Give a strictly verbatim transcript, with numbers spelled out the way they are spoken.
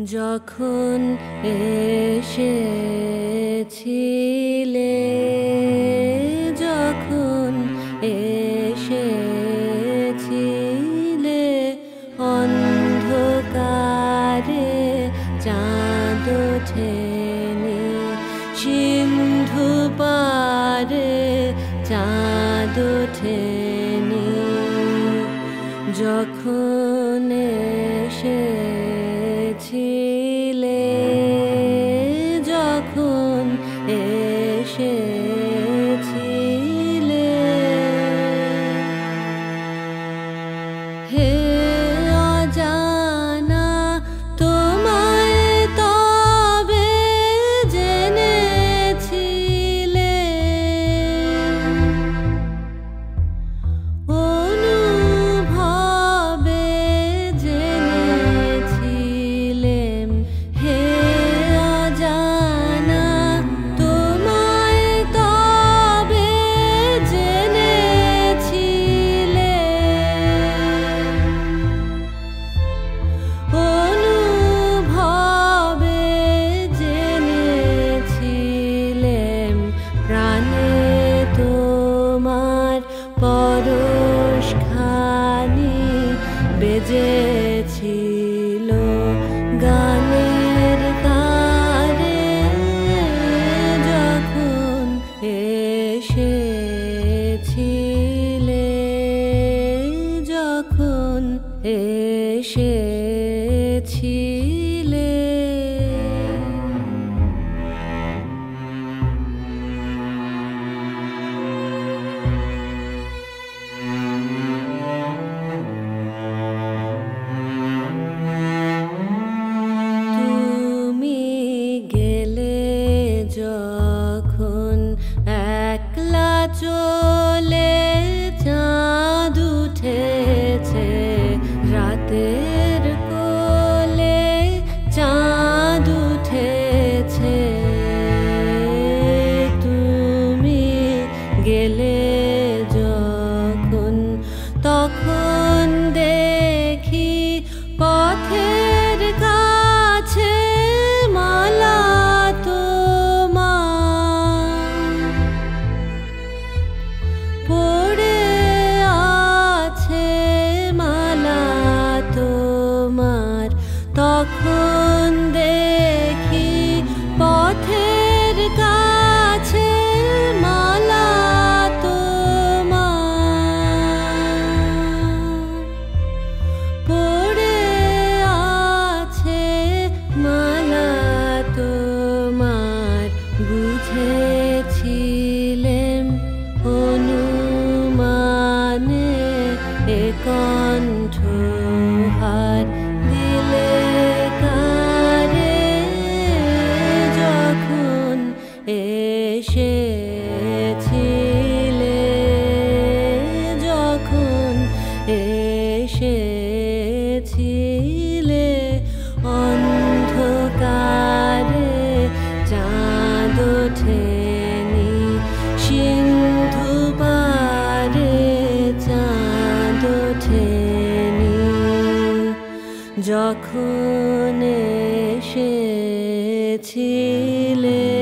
যখন এসেছিলে যখন এসেছিলে অন্ধকারে চাঁদ ওঠেনি সিন্ধু পারে চাঁদ ওঠেনি যখন এসেছিলে যখন এসেছিলে হে অজানা তোমায় তবে জেনেছিলে অনুভবে জেনেছিলেম হে অজানা তোমায় তবে জেনেছিলে অনুভবে জেনেছিলেম প্রাণে তোমার পরশখানি বেজেছিল গানের তারে যখন এসেছিলে যখন এসেছিলে তুমি গেলে যখন একলা চলে চাঁদ উঠেছে রাতের কোলে চাঁদ উঠেছে তুমি গেলে যখন তখন দেখি পথের কাছে মালা তোমার পড়ে আছে মালা তোমার তখন দেখি পথের কাছে মালা তোমার পড়ে আছে মালা তোমার বুঝেছিলেম অনুমানে এ কণ্ঠহার দিলে কারে যখন এসেছিলে যখন এসেছিলে অন্ধকারে চাঁদ ওঠেনি সিন্ধু পারে চাঁদ ওঠেনি যখন এসেছিলে।